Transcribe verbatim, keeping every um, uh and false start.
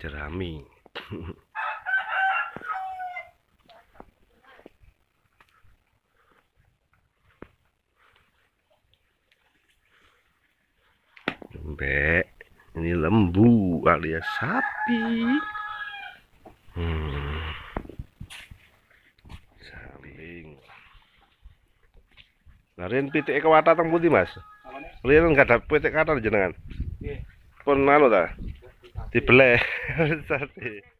jerami. Mbek, ini lembu alias sapi. Hmm. Samping. Larian pitik kewata teng pundi, Mas? Larian enggak ada pitik kata jenengan. Nggih. Pun anu ta? Dibeleh. Sate.